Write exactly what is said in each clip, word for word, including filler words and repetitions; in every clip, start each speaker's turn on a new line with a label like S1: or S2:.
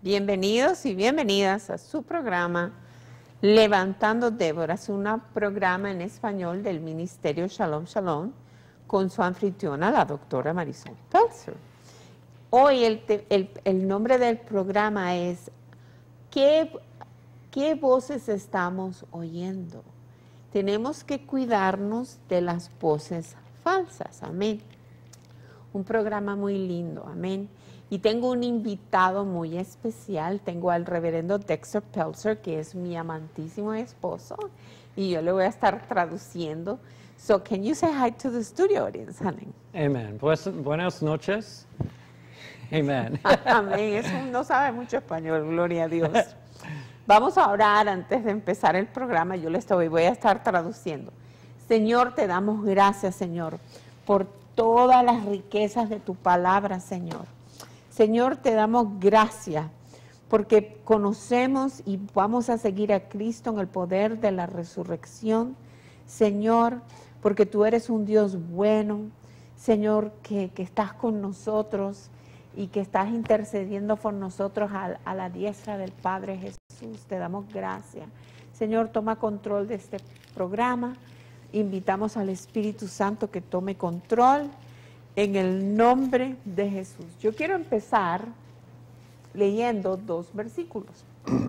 S1: Bienvenidos y bienvenidas a su programa Levantando Déboras, un programa en español del Ministerio Shalom Shalom con su anfitriona, la doctora Marisol Pelzer. Hoy el, el, el nombre del programa es ¿qué, ¿Qué voces estamos oyendo? Tenemos que cuidarnos de las voces falsas, amén. Un programa muy lindo, amén. Y tengo un invitado muy especial, tengo al reverendo Dexter Pelzer, que es mi amantísimo esposo, y yo le voy a estar traduciendo. So, can you say hi to the studio audience, honey?
S2: Amen. Buenas noches. Amen.
S1: Amén. Eso no sabe mucho español, gloria a Dios. Vamos a orar antes de empezar el programa. Yo le estoy, voy a estar traduciendo. Señor, te damos gracias, Señor, por todas las riquezas de tu palabra, Señor. Señor, te damos gracias porque conocemos y vamos a seguir a Cristo en el poder de la resurrección. Señor, porque tú eres un Dios bueno, Señor, que, que estás con nosotros y que estás intercediendo por nosotros a, a la diestra del Padre Jesús. Te damos gracias. Señor, toma control de este programa. Invitamos al Espíritu Santo que tome control en el nombre de Jesús. Yo quiero empezar leyendo dos versículos.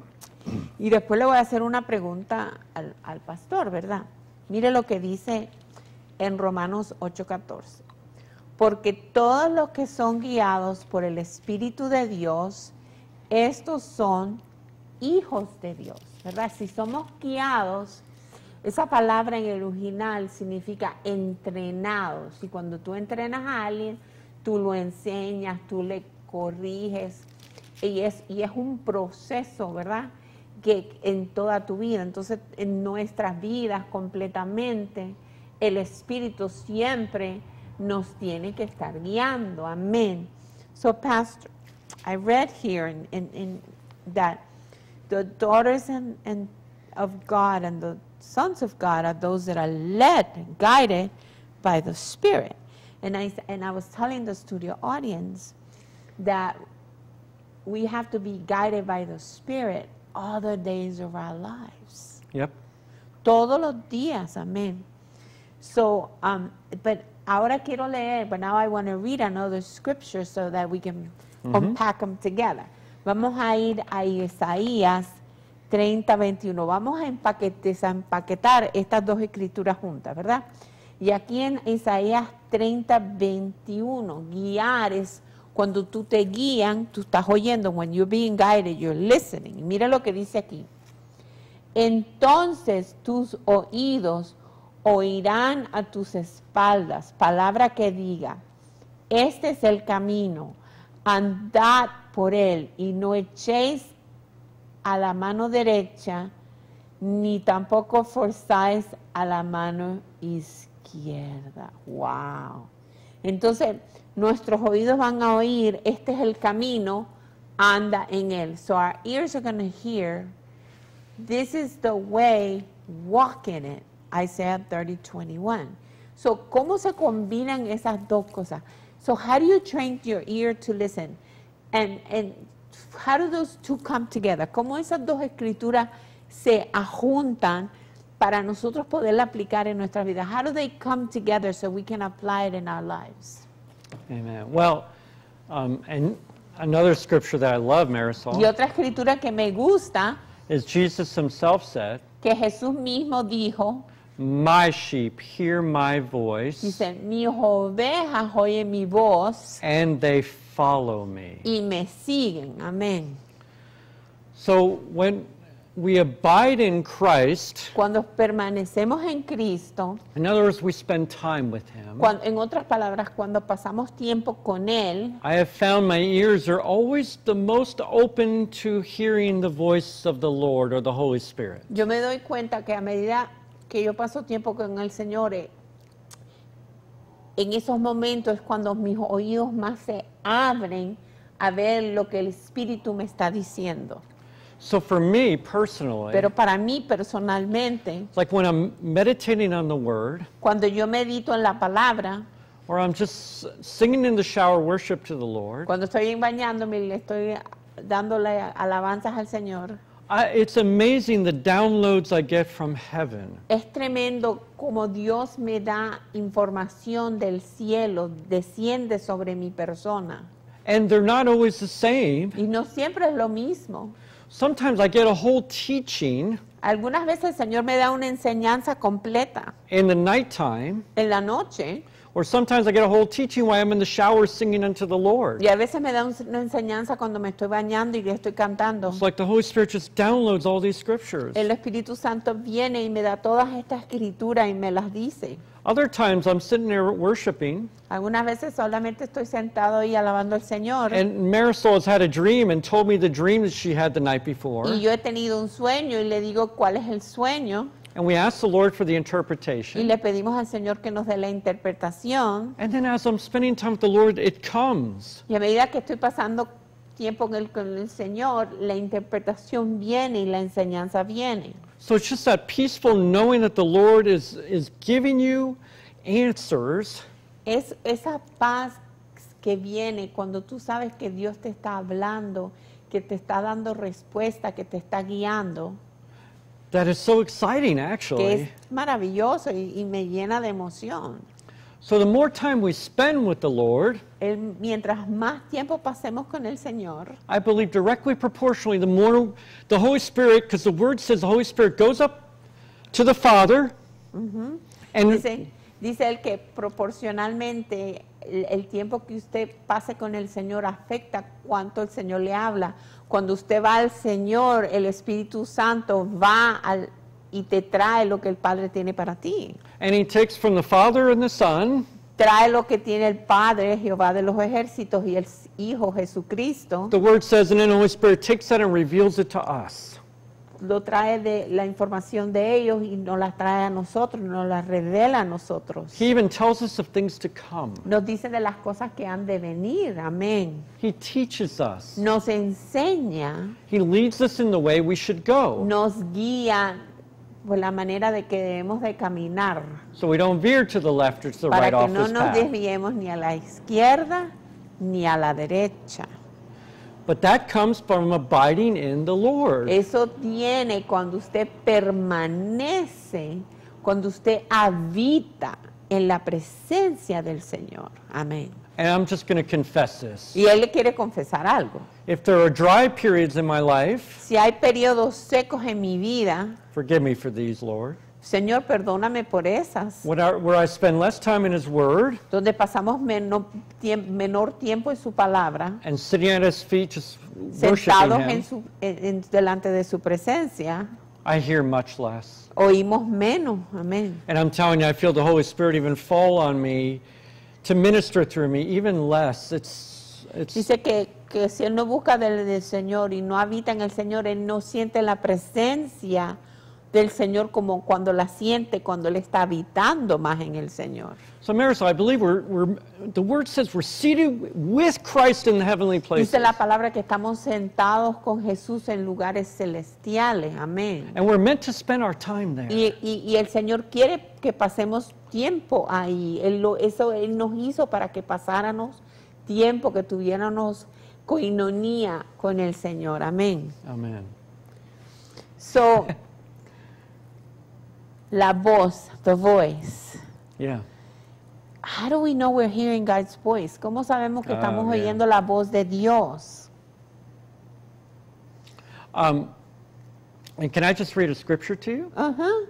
S1: Y después le voy a hacer una pregunta al, al pastor, ¿verdad? Mire lo que dice en Romanos ocho catorce. Porque todos los que son guiados por el Espíritu de Dios, estos son hijos de Dios, ¿verdad? Si somos guiados, esa palabra en el original significa entrenados. Y cuando tú entrenas a alguien, tú lo enseñas, tú le corriges. Y es, y es un proceso, ¿verdad? Que en toda tu vida. Entonces, en nuestras vidas completamente, el Espíritu siempre nos tiene que estar guiando. Amén. So, Pastor, I read here in, in, in that the daughters and, and of God and the sons of God are those that are led, guided by the Spirit. And I, and I was telling the studio audience that we have to be guided by the Spirit all the days of our lives.
S2: Yep.
S1: Todos los días, amén. So, um, but ahora quiero leer, but now I want to read another scripture so that we can mm-hmm. unpack them together. Vamos a ir a Isaías treinta, veintiuno. Vamos a empaquetar estas dos escrituras juntas, ¿verdad? Y aquí en Isaías treinta, veintiuno, guiar es cuando tú te guían, tú estás oyendo, when you're being guided, you're listening. Mira lo que dice aquí. Entonces tus oídos oirán a tus espaldas, palabra que diga, este es el camino, andad por él y no echéis a la mano derecha, ni tampoco forzáis a la mano izquierda. Wow. Entonces, nuestros oídos van a oír, este es el camino, anda en él. So our ears are going to hear, this is the way, walk in it. Isaiah thirty, twenty-one. So, ¿cómo se combinan esas dos cosas? So, how do you train your ear to listen? And, and how do those two come together? ¿Cómo esas dos escrituras se ajuntan para nosotros poderla aplicar en nuestra vida? How do they come together so we can apply it in our lives?
S2: Amen. Well, um, and another scripture that I love, Marisol,
S1: y otra escritura que me gusta
S2: is Jesus himself said,
S1: que Jesús mismo dijo,
S2: my sheep hear my voice,
S1: dice, mis ovejas oyen mi voz,
S2: and they follow me.
S1: Y me siguen. Amén.
S2: So when we abide in Christ,
S1: cuando permanecemos en Cristo,
S2: in other words, we spend time with him.
S1: Cuando, en otras palabras, cuando pasamos tiempo con él,
S2: I have found my ears are always the most open to hearing the voice of the Lord or the Holy Spirit.
S1: Yo me doy cuenta que a medida que yo paso tiempo con el Señor, eh, en esos momentos es cuando mis oídos más se abren a ver lo que el Espíritu me está diciendo.
S2: So for me personally,
S1: Pero para mí personalmente,
S2: it's like when I'm meditating on the Word,
S1: cuando yo medito en la palabra,
S2: or I'm just singing in the shower worship to the Lord,
S1: cuando estoy bañándome y le estoy dándole alabanzas al Señor.
S2: I, it's amazing the downloads I get from heaven.
S1: Es tremendo como Dios me da información del cielo, desciende sobre mi persona.
S2: And they're not always the same.
S1: Y no siempre es lo mismo.
S2: Sometimes I get a whole teaching
S1: Algunas veces el Señor me da una enseñanza completa
S2: in the nighttime,
S1: en la noche.
S2: or sometimes I get a whole teaching while I'm in the shower singing unto the Lord.
S1: Y a veces me da un- una enseñanza cuando me estoy bañando y estoy cantando.
S2: It's like the Holy Spirit just downloads all these scriptures.
S1: El Espíritu Santo viene y me da todas estas escrituras y me las dice.
S2: Other times I'm sitting there worshiping,
S1: Algunas veces solamente estoy sentado ahí alabando al Señor.
S2: and Marisol has had a dream and told me the dream that she had the night before.
S1: Y yo he tenido un sueño y le digo cuál es el sueño.
S2: And we asked the Lord for the
S1: Y
S2: interpretation.
S1: le pedimos al Señor que nos dé la interpretación.
S2: And then as I'm spending time with the Lord, it comes.
S1: Y a medida que estoy pasando tiempo con el, con el Señor, la interpretación viene y la enseñanza viene.
S2: So it's just that peaceful knowing that the Lord is, is giving you answers.
S1: Es esa paz que viene cuando tú sabes que Dios te está hablando, que te está dando respuesta, que te está guiando,
S2: That is so exciting,
S1: que
S2: actually.
S1: es maravilloso y, y me llena de emoción.
S2: So the more time we spend with the Lord,
S1: El- mientras más tiempo pasemos con el Señor,
S2: I believe directly proportionally, the more the Holy Spirit, because the Word says the Holy Spirit goes up to the Father, and
S1: dice, dice él que proporcionalmente el, el tiempo que usted pase con el Señor afecta cuánto el Señor le habla. Cuando usted va al Señor, el Espíritu Santo va al, y te trae lo que el Padre tiene para ti.
S2: and He takes from the Father and the Son,
S1: Trae lo que tiene el Padre, Jehová de los ejércitos, y el Hijo Jesucristo.
S2: the Word says, and then the Holy Spirit takes that and reveals it to us.
S1: Lo trae de la información de ellos y nos la trae a nosotros, nos la revela a nosotros.
S2: He even tells us of things to come.
S1: Nos dice de las cosas que han de venir, amén.
S2: He teaches us.
S1: Nos enseña,
S2: He leads us in the way we should go,
S1: nos guía por la manera de que debemos de caminar,
S2: so we don't veer to the left or to the
S1: para
S2: right
S1: que
S2: off
S1: no
S2: this
S1: nos
S2: path.
S1: desviemos ni a la izquierda ni a la derecha.
S2: But that comes from abiding in the Lord.
S1: Eso tiene cuando usted permanece, cuando usted habita en la presencia del Señor. Amén.
S2: And I'm just going to confess this.
S1: Y Él le quiere confesar algo.
S2: If there are dry periods in my life,
S1: Si hay periodos secos en mi vida,
S2: forgive me for these, Lord,
S1: Señor, perdóname por esas,
S2: when I, where I spend less time in His Word
S1: donde pasamos menor, tiemp- menor tiempo en su palabra,
S2: and sitting at His feet just
S1: sentados
S2: worshiping
S1: en
S2: Him,
S1: su, en- en- delante de su presencia,
S2: I hear much less.
S1: oímos menos. Amén.
S2: And I'm telling you, I feel the Holy Spirit even fall on me to minister through me, even less. It's, it's,
S1: Dice que, que si él no busca del, del Señor y no habita en el Señor, él no siente la presencia del Señor como cuando la siente, cuando él está habitando más en el Señor.
S2: so Marisol, I believe we're, we're, the Word says we're seated with Christ in the heavenly places.
S1: Dice la palabra que estamos sentados con Jesús en lugares celestiales. Amén.
S2: And we're meant to spend our time there.
S1: Y, y- y el Señor quiere que pasemos tiempo ahí. Él lo- eso Él nos hizo para que pasáramos tiempo, que tuviéramos coinonía con el Señor. Amén.
S2: Amen.
S1: So, la voz, the voice.
S2: Yeah.
S1: How do we know we're hearing God's voice? ¿Cómo sabemos que
S2: Oh,
S1: estamos
S2: yeah.
S1: oyendo la voz de Dios?
S2: Um, and can I just read a scripture to you?
S1: Ajá.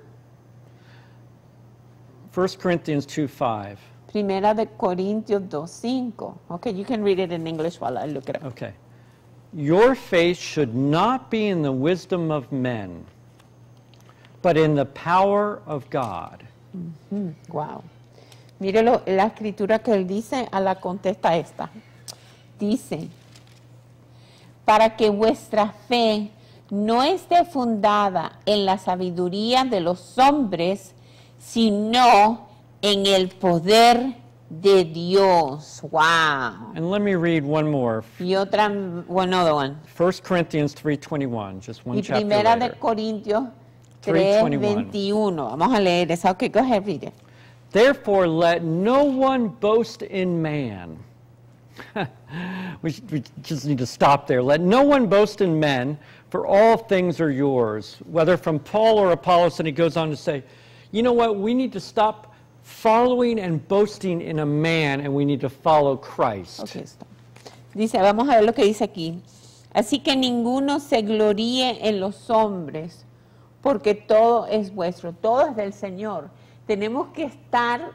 S2: First Corinthians two five.
S1: Primera de Corintios dos cinco. Okay, you can read it in English while I look it up.
S2: Okay. Your faith should not be in the wisdom of men, but in the power of God.
S1: Wow. Mire lo- la escritura que él dice, a la contesta esta. Dice, para que vuestra fe no esté fundada en la sabiduría de los hombres, sino en el poder de Dios. Wow.
S2: And let me read one more.
S1: Y otra, one other one.
S2: First Corinthians three twenty-one, just one
S1: Y
S2: chapter
S1: primera de
S2: later.
S1: Corintios
S2: three
S1: tres
S2: twenty-one.
S1: veintiuno. Vamos a leer esa. Okay, go ahead, read it.
S2: Therefore, let no one boast in man. we, should, we just need to stop there. Let no one boast in men, for all things are yours, whether from Paul or Apollos. And he goes on to say, you know what? We need to stop following and boasting in a man, and we need to follow Christ.
S1: Okay, stop. Dice, vamos a ver lo que dice aquí. Así que ninguno se gloríe en los hombres, porque todo es vuestro, todo es del Señor. Tenemos que estar,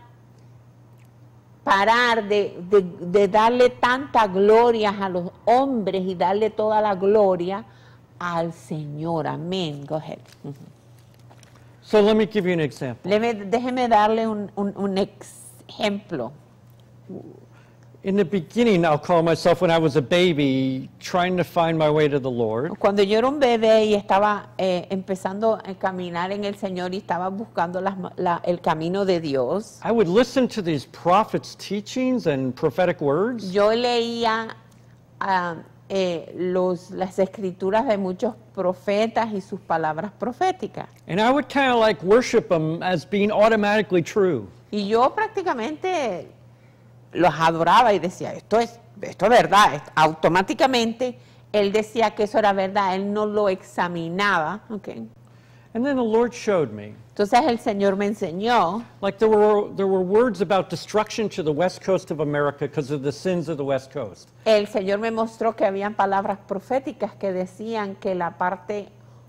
S1: parar de, de, de darle tanta gloria a los hombres y darle toda la gloria al Señor. Amén. Go ahead. Uh-huh.
S2: So let me give you an example.
S1: Déjeme, déjeme darle un, un, un ejemplo.
S2: In the beginning, I'll call myself when I was a baby, trying to find my way to the Lord.
S1: Cuando yo era un bebé y estaba eh, empezando a caminar en el Señor y estaba buscando las, la, el camino de Dios,
S2: I would listen to these prophets' teachings and prophetic words.
S1: yo leía uh, eh, los, las escrituras de muchos profetas y sus palabras proféticas.
S2: And I would kind of like worship them as being automatically true.
S1: Y yo prácticamente los adoraba y decía, esto es, esto es verdad. Esto, automáticamente él decía que eso era verdad, él no lo examinaba. Okay.
S2: And then the Lord showed me.
S1: Entonces el Señor me enseñó.
S2: Like there were, there were words about destruction to the west coast of America because of the sins of the west coast.
S1: El Señor me mostró que habían palabras proféticas que decían que la parte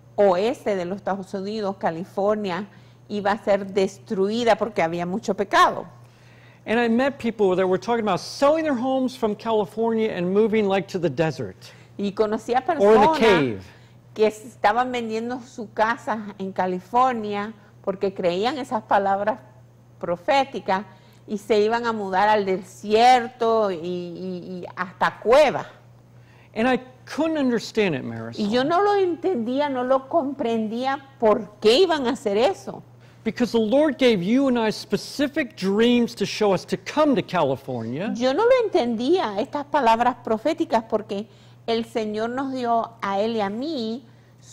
S1: oeste de los Estados Unidos, California, iba a ser destruida porque había mucho pecado.
S2: And I met people that were talking about selling their homes from California and moving like to the desert.
S1: Y conocí a
S2: Or in a
S1: personas
S2: cave.
S1: que estaban vendiendo su casa en California porque creían esas palabras proféticas y se iban a mudar al desierto y, y, y hasta cuevas.
S2: And I couldn't understand it,
S1: Y
S2: Marisol.
S1: yo no lo entendía, no lo comprendía por qué iban a hacer eso.
S2: Because the Lord gave you and I specific dreams to show us to come to California.
S1: Yo no lo entendía, estas palabras proféticas, porque el Señor nos dio a él y a mí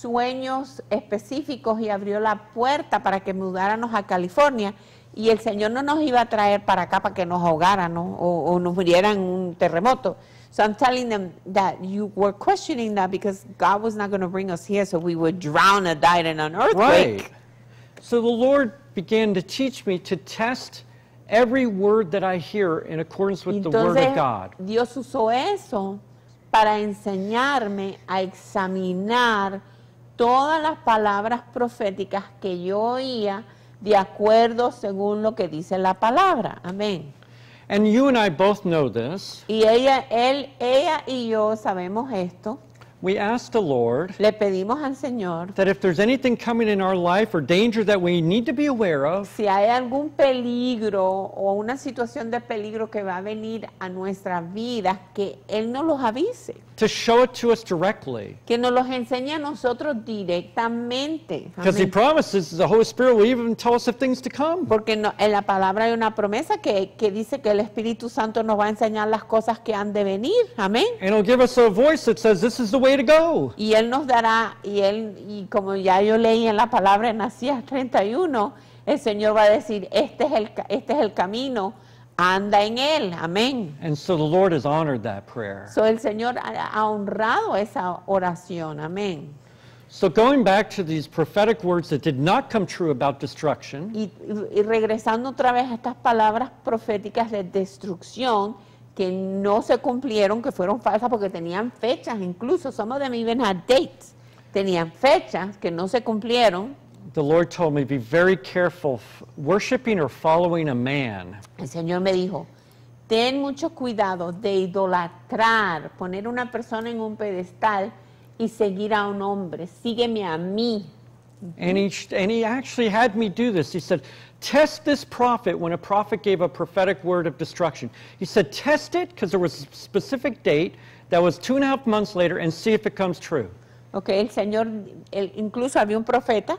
S1: sueños específicos y abrió la puerta para que mudáramos a California. Y el Señor no nos iba a traer para acá para que nos ahogaran, ¿no? o, o nos murieran en un terremoto. So I'm telling them that you were questioning that because God was not going to bring us here so we would drown or die in an earthquake.
S2: Right. So the Lord began to teach me to test every word that I hear in accordance with the Word of God.
S1: Dios usó eso para enseñarme a examinar todas las palabras proféticas que yo oía de acuerdo según lo que dice la palabra. Amén.
S2: And you and I both know this.
S1: Y ella, él, ella y yo sabemos esto.
S2: We asked the Lord
S1: Le pedimos al Señor
S2: that if there's anything coming in our life or danger that we need to be aware of,
S1: si hay algún peligro o una situación de peligro que va a venir a nuestras vidas, que Él nos los avise,
S2: to show it to us directly.
S1: que nos los enseñe a nosotros directamente.
S2: Because He
S1: Amén.
S2: promises the Holy Spirit will even tell us of things to come.
S1: Porque no- en la palabra hay una promesa que, que dice que el Espíritu Santo nos va a enseñar las cosas que han de venir. Amén.
S2: And He'll give us a voice that says, this is the way to go.
S1: Y Él nos dará, y Él, y como ya yo leí en la palabra en Asías treinta y uno, el Señor va a decir, este es el, ca- este es el camino, anda en Él. Amén.
S2: And so the Lord has honored that prayer.
S1: So, el Señor ha, ha honrado esa oración. Amén.
S2: So going back to these prophetic words that did not come true about destruction,
S1: Y, y regresando otra vez a estas palabras proféticas de destrucción que no se cumplieron, que fueron falsas porque tenían fechas, incluso some of them even had dates, tenían fechas que no se cumplieron.
S2: the Lord told me, be very careful f- worshiping or following a man.
S1: El Señor me dijo, ten mucho cuidado de idolatrar, poner una persona en un pedestal y seguir a un hombre. Sígueme a mí.
S2: And he, sh- and he actually had me do this. He said, test this prophet when a prophet gave a prophetic word of destruction. He said, test it, because there was a specific date that was two and a half months later, and see if it comes true.
S1: Okay, el Señor, el- incluso había un profeta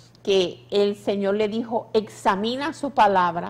S1: que el Señor le dijo, examina su palabra,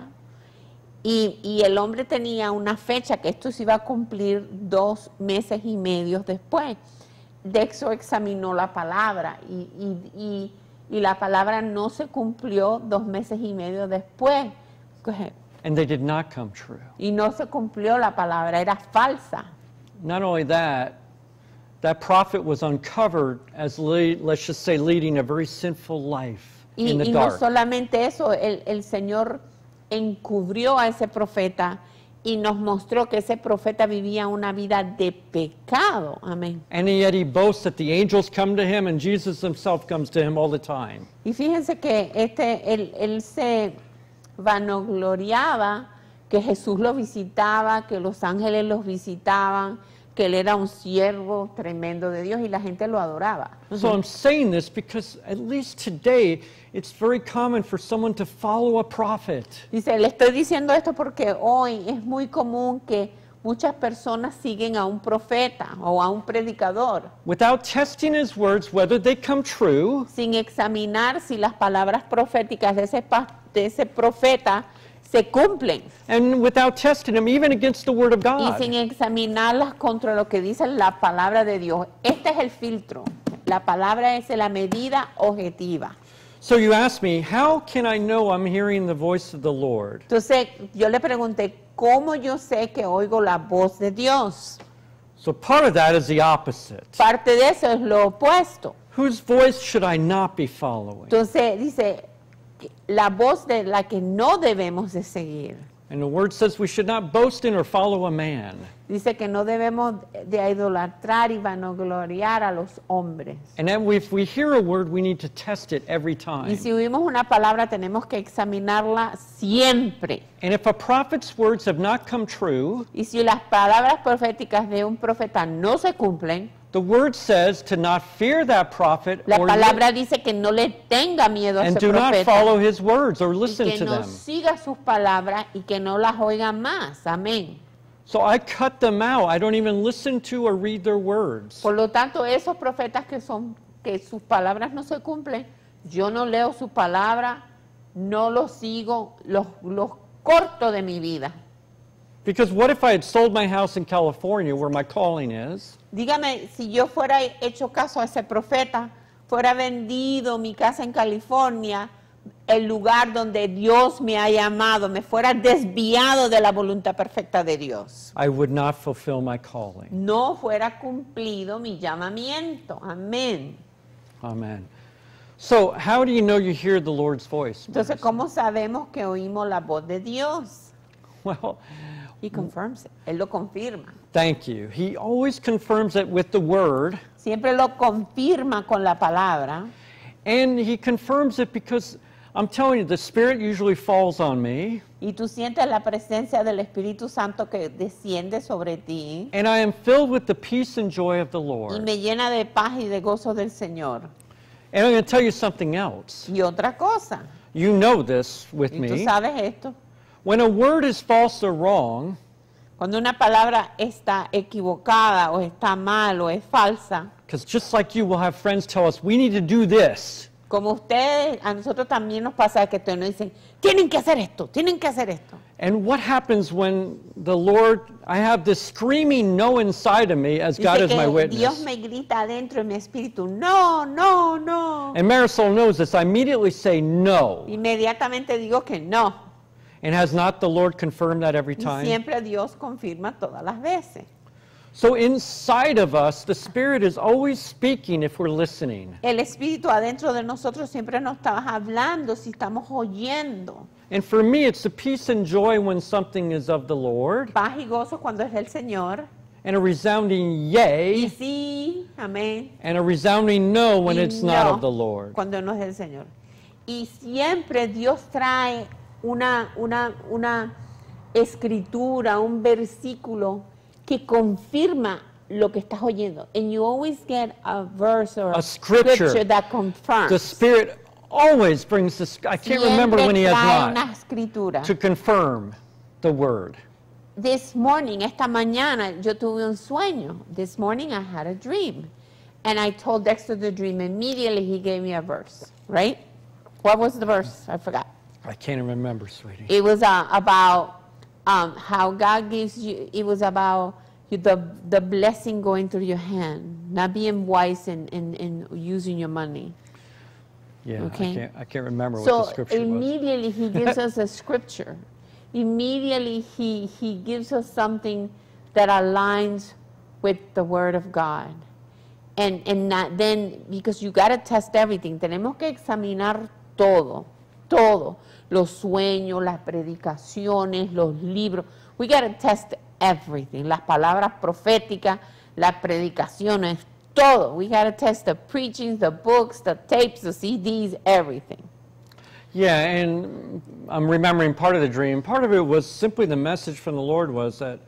S1: y, y el hombre tenía una fecha que esto se iba a cumplir dos meses y medio después. Dexo examinó la palabra y, y, y, y la palabra no se cumplió dos meses y medio después. Go ahead.
S2: and they did not come true.
S1: Y no se cumplió la palabra, era falsa.
S2: Not only that, that prophet was uncovered as, le- let's just say, leading a very sinful life
S1: Y,
S2: in the
S1: y no
S2: dark.
S1: solamente eso, el, el Señor encubrió a ese profeta y nos mostró que ese profeta vivía una vida de pecado. Amén.
S2: And yet he boasts that the angels come to him and Jesus himself comes to him all the time.
S1: Y fíjense que este, él, él se vanagloriaba que Jesús lo visitaba, que los ángeles los visitaban, que él era un siervo tremendo de Dios y la gente lo adoraba.
S2: So I'm saying this because at least today it's very common for someone to follow a prophet.
S1: Dice, le estoy diciendo esto porque hoy es muy común que muchas personas siguen a un profeta o a un predicador
S2: Without testing his words, whether they come true,
S1: sin examinar si las palabras proféticas de ese, pa- de ese profeta se cumplen
S2: and without testing him even against the word of
S1: y sin
S2: God.
S1: examinarlas contra lo que dice la palabra de Dios. Este es el filtro. La palabra es la medida objetiva.
S2: So you ask me, how can I know I'm hearing the voice of the Lord?
S1: Entonces, yo le pregunté, ¿cómo yo sé que oigo la voz de Dios?
S2: So part of that is the opposite.
S1: Parte de eso es lo opuesto.
S2: Whose voice should I not be following?
S1: Entonces, dice, la voz de la que no debemos de seguir.
S2: And the word says we should not boast in or follow a man.
S1: Dice que no debemos de idolatrar y vanagloriar a los hombres.
S2: And then if we hear a word, we need to test it every
S1: Y
S2: time.
S1: si oímos una palabra, tenemos que examinarla siempre.
S2: And if a prophet's words have not come true,
S1: Y si las palabras proféticas de un profeta no se cumplen,
S2: the word says to not fear that prophet
S1: la
S2: or
S1: palabra dice que no le tenga miedo a
S2: and
S1: ese
S2: do not
S1: profeta
S2: follow his words or
S1: y
S2: listen
S1: que
S2: to
S1: no
S2: them.
S1: siga sus palabras y que no las oiga más. Amén.
S2: So I cut them out. I don't even listen to or read their words.
S1: Por lo tanto, esos profetas que son que sus palabras no se cumplen, yo no leo su palabra, no los sigo, los, los corto de mi vida.
S2: Because what if I had sold my house in California where my calling is,
S1: Dígame, si yo fuera hecho caso a ese profeta, fuera vendido mi casa en California, el lugar donde Dios me ha llamado, me fuera desviado de la voluntad perfecta de Dios,
S2: I would not fulfill my calling.
S1: no fuera cumplido mi llamamiento. Amén.
S2: Amen. So how do you know you hear the Lord's voice?
S1: Entonces, ¿cómo sabemos que oímos la voz de Dios?
S2: Well,
S1: He confirms it. Él lo confirma.
S2: thank you. He always confirms it with the word,
S1: Siempre lo confirma con la palabra.
S2: and he confirms it because I'm telling you, the Spirit usually falls on me,
S1: Y tú sientes la presencia del Espíritu Santo que desciende sobre ti.
S2: and I am filled with the peace and joy of the
S1: Y
S2: Lord.
S1: me llena de paz y de gozo del Señor.
S2: And I'm going to tell you something else.
S1: Y otra cosa,
S2: You know this with
S1: y tú
S2: me.
S1: sabes esto,
S2: When a word is false or wrong,
S1: cuando una palabra está equivocada o está mal o es falsa,
S2: because just like you will have friends tell us, we need to do this.
S1: como ustedes, a nosotros también nos pasa que ustedes nos dicen, tienen que hacer esto, tienen que hacer esto.
S2: And what happens when the Lord, I have this screaming no inside of me as God
S1: Dice
S2: is my
S1: que Dios
S2: witness.
S1: me grita adentro en mi espíritu, no, no, no.
S2: And Marisol knows this. I immediately say no.
S1: Inmediatamente digo que no.
S2: And has not the Lord confirmed that every
S1: Y
S2: time?
S1: siempre Dios confirma todas las veces.
S2: So inside of us, the Spirit is always speaking if we're listening.
S1: El Espíritu adentro de nosotros siempre nos está hablando si estamos oyendo.
S2: And for me, it's the peace and joy when something is of the Lord,
S1: Paz y gozo cuando es del Señor.
S2: and a resounding
S1: Y
S2: yay,
S1: sí, amén.
S2: and a resounding no when
S1: Y
S2: it's not
S1: no
S2: of the Lord.
S1: cuando no es del Señor. Y siempre Dios trae una, una, una escritura, un versículo que confirma lo que estás oyendo. And you always get a verse or
S2: A scripture.
S1: that confirms.
S2: The Spirit always brings this, I can't remember when He
S1: Siempre trae
S2: has
S1: una
S2: not,
S1: escritura.
S2: to confirm the word.
S1: This morning, esta mañana, yo tuve un sueño. This morning I had a dream. And I told Dexter the dream. Immediately he gave me a verse, right? What was the verse? I forgot.
S2: I can't remember, sweetie.
S1: It was uh, about um, how God gives you, it was about you, the, the blessing going through your hand, not being wise in, in, in using your money.
S2: Yeah,
S1: Okay.
S2: I, can't, I can't remember what the
S1: So
S2: scripture was.
S1: immediately he gives us a scripture. immediately he, he gives us something that aligns with the Word of God. And, and not, then, because you got to test everything, tenemos que examinar todo, todo, los sueños, las predicaciones, los libros. We got to test everything, las palabras proféticas, las predicaciones, todo. We got to test the preachings, the books, the tapes, the C Ds, everything.
S2: Yeah, and I'm remembering part of the dream. Part of it was simply the message from the Lord was that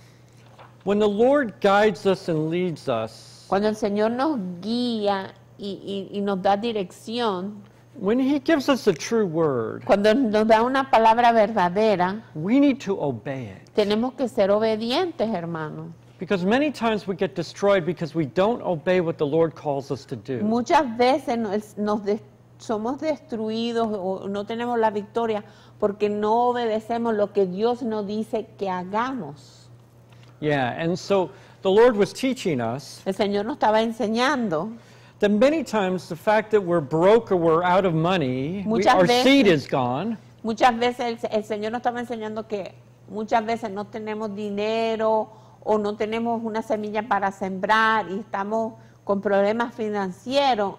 S2: when the Lord guides us and leads us,
S1: Cuando el Señor nos guía y, y, y nos da dirección,
S2: when He gives us a true word,
S1: cuando nos da una palabra verdadera,
S2: we need to obey it.
S1: tenemos que ser obedientes, hermanos.
S2: Because many times we get destroyed because we don't obey what the Lord calls us to do.
S1: Muchas veces nos, nos des- somos destruidos o no tenemos la victoria porque no obedecemos lo que Dios nos dice que hagamos.
S2: Yeah, and so the Lord was teaching us
S1: El Señor nos estaba enseñando
S2: that many times the fact that we're broke or we're out of money, we,
S1: Muchas
S2: our
S1: veces-
S2: seed is gone,
S1: Muchas veces el, el Señor nos estaba enseñando que muchas veces no tenemos dinero o no tenemos una semilla para sembrar y estamos con problemas financieros,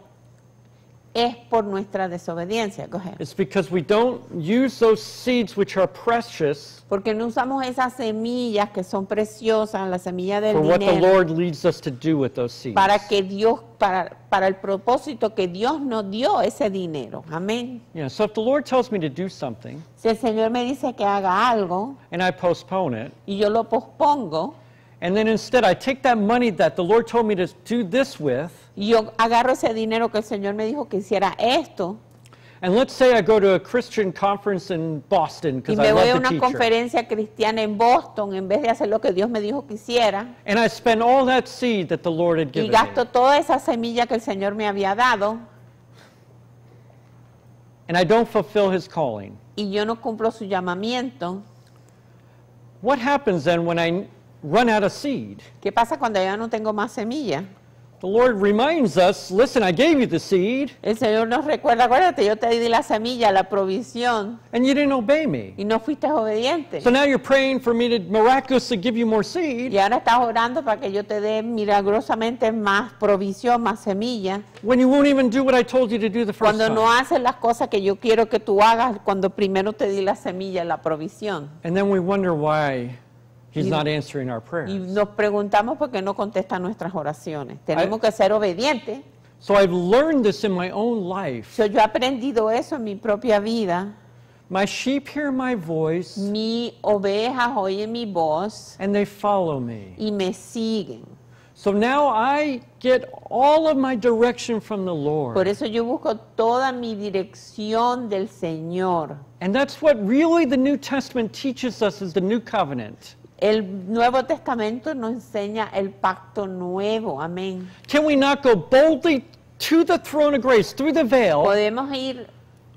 S1: es por nuestra desobediencia. Go ahead.
S2: it's because we don't use those seeds which are precious
S1: Porque no usamos esas semillas que son preciosas, la semilla del
S2: for what the
S1: dinero,
S2: Lord leads us to do with those seeds.
S1: para que Dios, para, para el propósito que Dios nos dio ese dinero. Amén.
S2: Yeah, so if the Lord tells me to do something
S1: Si el Señor me dice que haga algo
S2: and I postpone it,
S1: y yo lo pospongo,
S2: and then instead I take that money that the Lord told me to do this with,
S1: y yo agarro ese dinero que el Señor me dijo que hiciera esto,
S2: and let's say I go to a Christian conference in Boston
S1: y
S2: because
S1: me
S2: I
S1: voy a
S2: love the
S1: una
S2: teacher,
S1: conferencia cristiana en Boston, en vez de hacer lo que Dios me dijo que hiciera,
S2: and I spend all that seed that the Lord had
S1: y
S2: given
S1: gasto
S2: me,
S1: toda esa semilla que el Señor me había dado,
S2: and I don't fulfill His calling.
S1: y yo no cumplo su llamamiento.
S2: What happens then when I run out of seed?
S1: ¿Qué pasa cuando ya no tengo más semilla?
S2: The Lord reminds us, listen, I gave you the seed,
S1: El Señor nos recuerda, acuérdate, yo te di la semilla, la provisión,
S2: and you didn't obey me.
S1: y no fuiste obediente.
S2: So now you're praying for me to miraculously give you more seed
S1: Y ahora estás orando para que yo te dé milagrosamente más provisión, más semilla,
S2: when you won't even do what I told you to do the first
S1: cuando no
S2: time.
S1: haces las cosas que yo quiero que tú hagas, cuando primero te di la semilla, la provisión.
S2: And then we wonder why He's
S1: Y-
S2: not answering our
S1: Y
S2: prayers.
S1: nos preguntamos por qué no contesta nuestras oraciones. Tenemos que ser obedientes.
S2: So I've learned this in my own life.
S1: So, yo he aprendido eso en mi propia vida.
S2: My sheep hear my voice
S1: Mi ovejas oyen mi voz
S2: and they follow me.
S1: y me siguen.
S2: So now I get all of my direction from the Lord.
S1: Por eso yo busco toda mi dirección del Señor.
S2: And that's what really the New Testament teaches us is the new covenant.
S1: El Nuevo Testamento nos enseña el pacto nuevo. Amén.
S2: Can we not go boldly to the throne of grace through the veil
S1: Podemos ir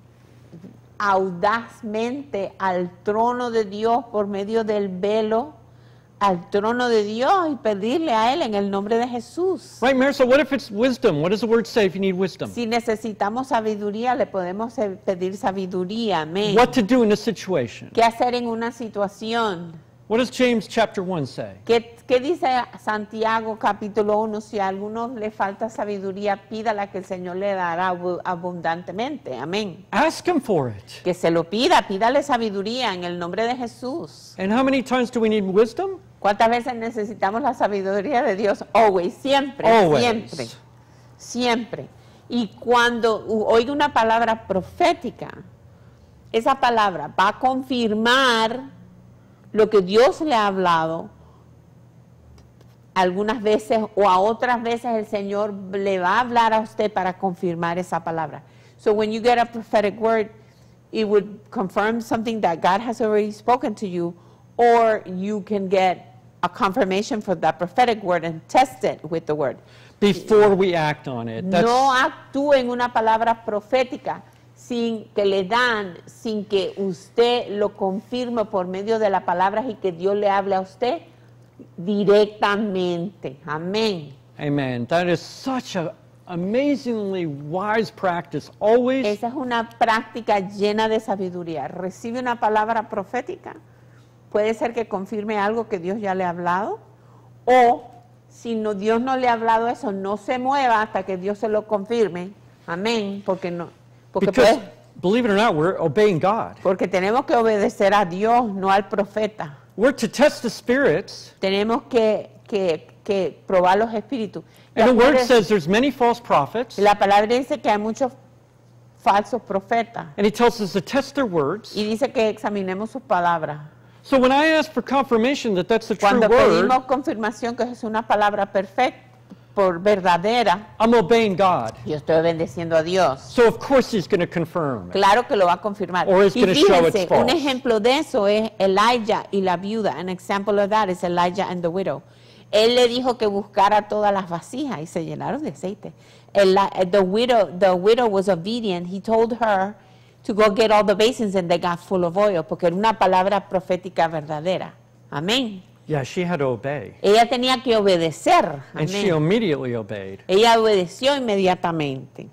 S1: audazmente al trono de Dios por medio del velo, al trono de Dios y pedirle a Él en el nombre de Jesús.
S2: Right, Marisol, what if it's wisdom? What does the word say if you need wisdom?
S1: Si necesitamos sabiduría, le podemos eh, pedir sabiduría. Amén.
S2: What to do in this situation?
S1: ¿Qué hacer en una situación?
S2: What does James chapter one say?
S1: ¿Qué, qué dice Santiago capítulo uno? Si a alguno le falta sabiduría, pídala que el Señor le dará abu- abundantemente. Amén.
S2: Ask Him for it.
S1: Que se lo pida, pídale sabiduría en el nombre de Jesús.
S2: And how many times do we need wisdom?
S1: ¿Cuántas veces necesitamos la sabiduría de Dios? Always, siempre,
S2: Always.
S1: siempre, siempre. Y cuando u- oiga una palabra profética, esa palabra va a confirmar lo que Dios le ha hablado. Algunas veces o a otras veces el Señor le va a hablar a usted para confirmar esa palabra. So when you get a prophetic word, it would confirm something that God has already spoken to you, or you can get a confirmation for that prophetic word and test it with the word.
S2: Before we act on it. That's,
S1: No actúe en una palabra profética sin que le dan, sin que usted lo confirme por medio de las palabras y que Dios le hable a usted directamente. Amén.
S2: Amen. That is such a, amazingly wise practice. Always
S1: Esa es una práctica llena de sabiduría. Recibe una palabra profética. Puede ser que confirme algo que Dios ya le ha hablado. O si no, Dios no le ha hablado eso, no se mueva hasta que Dios se lo confirme. Amén. Porque no, porque
S2: because,
S1: puede,
S2: believe it or not, we're obeying God.
S1: porque tenemos que obedecer a Dios, no al profeta.
S2: We're to test the spirits.
S1: Tenemos que, que, que probar los espíritus. Y
S2: And the word
S1: acuérdense,
S2: says there's many false prophets.
S1: la palabra dice que hay muchos falsos profetas.
S2: And he tells us to test their words.
S1: Y dice que examinemos sus palabras.
S2: So when I ask for confirmation that that's the true
S1: Cuando
S2: word,
S1: pedimos confirmación que es una palabra perfecta, por verdadera,
S2: I'm obeying God.
S1: yo estoy bendeciendo a Dios.
S2: So of course he's going to confirm it.
S1: Claro que lo va a confirmar.
S2: Or it's
S1: Y
S2: gonna show it's
S1: fíjense,
S2: false.
S1: un ejemplo de eso es Elijah y la viuda. An example of that is Elijah and the widow. Él le dijo que buscara todas las vasijas y se llenaron de aceite. Eli- the widow, the widow was obedient. He told her to go get all the basins and they got full of oil, porque era una palabra profética verdadera. Amén.
S2: Yeah, she had to obey.
S1: Ella tenía que obedecer.
S2: And she
S1: Amén.
S2: immediately obeyed.
S1: Ella obedeció inmediatamente.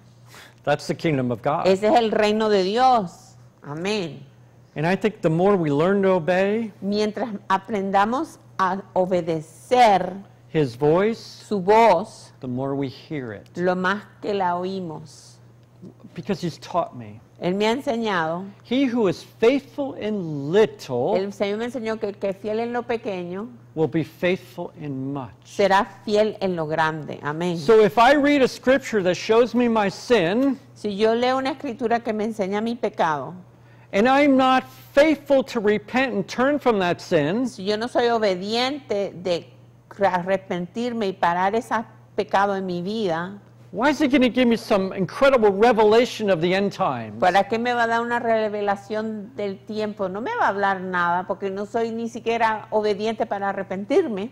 S2: That's the kingdom of God.
S1: Ese es el reino de Dios. Amén.
S2: And I think the more we learn to obey
S1: Mientras aprendamos a obedecer
S2: his voice,
S1: su voz,
S2: the more we hear it.
S1: lo más que la oímos.
S2: Because he's taught me.
S1: Él me ha enseñado,
S2: He who is faithful in little
S1: el Señor me enseñó que el que es fiel en lo pequeño,
S2: will be faithful in much.
S1: será fiel en lo grande. Amén.
S2: So if I read a scripture that shows me my sin,
S1: Si yo leo una escritura que me enseña mi pecado,
S2: and I'm not faithful to repent and turn from that sin,
S1: si yo no soy obediente de arrepentirme y parar ese pecado en mi vida,
S2: why is he going to give me some incredible revelation of the end times?
S1: ¿para qué me va a dar una revelación del tiempo? No me va a hablar nada porque no soy ni siquiera obediente para arrepentirme.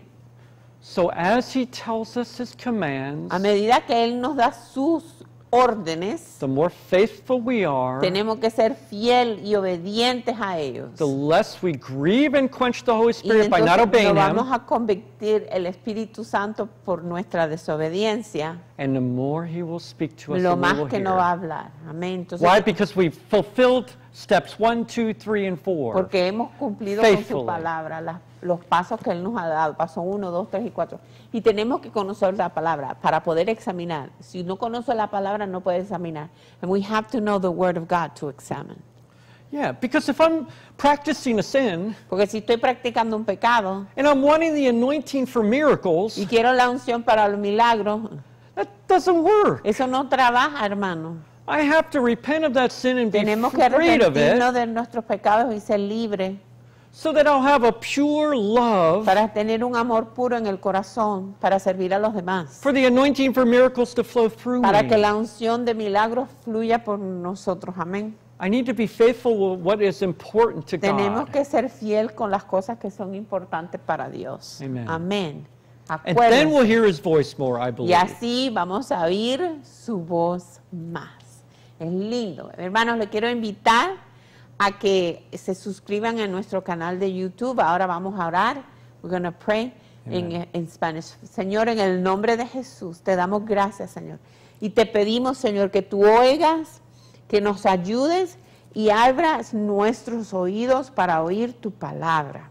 S2: So as he tells us his commands,
S1: A medida que Él nos da sus órdenes,
S2: the more faithful we are,
S1: tenemos que ser fiel y obedientes a ellos.
S2: the less we grieve and quench the Holy
S1: Y
S2: Spirit by
S1: entonces
S2: not
S1: no
S2: obeying
S1: vamos
S2: him,
S1: a convertir el Espíritu Santo por nuestra desobediencia,
S2: and the more he will speak to us,
S1: lo
S2: the more
S1: más
S2: we'll
S1: que no va a
S2: hear.
S1: hablar. Amén. Entonces,
S2: Why? Because we've fulfilled steps one, two, three, and four.
S1: porque hemos cumplido con su
S2: Faithfully.
S1: palabra, las- los pasos que Él nos ha dado, paso uno, dos, tres y cuatro. Y tenemos que conocer la palabra para poder examinar. Si no conoce la palabra, no puede examinar. And we have to know the Word of God to examine.
S2: Yeah, because if I'm practicing a sin
S1: Porque si estoy practicando un pecado
S2: and I'm wanting the anointing for miracles,
S1: y quiero la unción para los milagros,
S2: that doesn't work.
S1: eso no trabaja, hermano.
S2: I have to repent of that sin and be
S1: Tenemos que
S2: freed of
S1: arrepentirnos
S2: it
S1: de nuestros pecados y ser libres
S2: so that I'll have a pure love
S1: para tener un amor puro en el corazón, para servir a los demás,
S2: for the anointing for miracles to flow through
S1: para que
S2: me.
S1: la unción de milagros fluya por nosotros. Amén.
S2: I need to be faithful with what is important to
S1: Tenemos
S2: God.
S1: que ser fiel con las cosas que son importantes para Dios.
S2: Amen.
S1: Amén.
S2: And then we'll
S1: Acuérdense.
S2: hear his voice more, I
S1: Y
S2: believe.
S1: así vamos a oír su voz más. Es lindo. Hermanos, le quiero invitar a que se suscriban a nuestro canal de YouTube. Ahora vamos a orar. We're going to pray en, en Spanish. Señor, en el nombre de Jesús, te damos gracias, Señor. Y te pedimos, Señor, que tú oigas, que nos ayudes y abras nuestros oídos para oír tu palabra.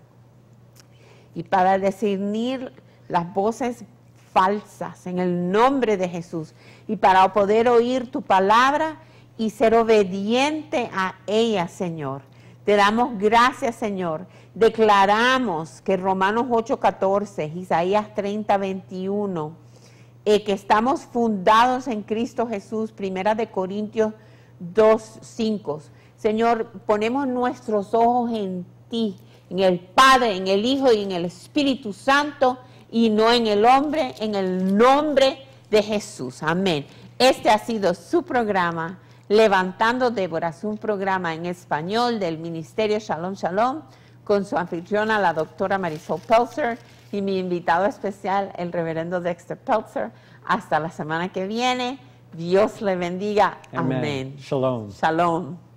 S1: Y para discernir las voces falsas en el nombre de Jesús. Y para poder oír tu palabra y ser obediente a ella, Señor. Te damos gracias, Señor. Declaramos que Romanos ocho, catorce, Isaías treinta, veintiuno, eh, que estamos fundados en Cristo Jesús, Primera de Corintios dos, cinco. Señor, ponemos nuestros ojos en ti, en el Padre, en el Hijo y en el Espíritu Santo, y no en el hombre, en el nombre de Jesús. Amén. Este ha sido su programa, Levantando Déboras, un programa en español del Ministerio Shalom Shalom, con su anfitriona, la doctora Marisol Pelzer, y mi invitado especial, el reverendo Dexter Pelzer. Hasta la semana que viene. Dios le bendiga.
S2: Amen.
S1: Amén.
S2: Shalom.
S1: Shalom.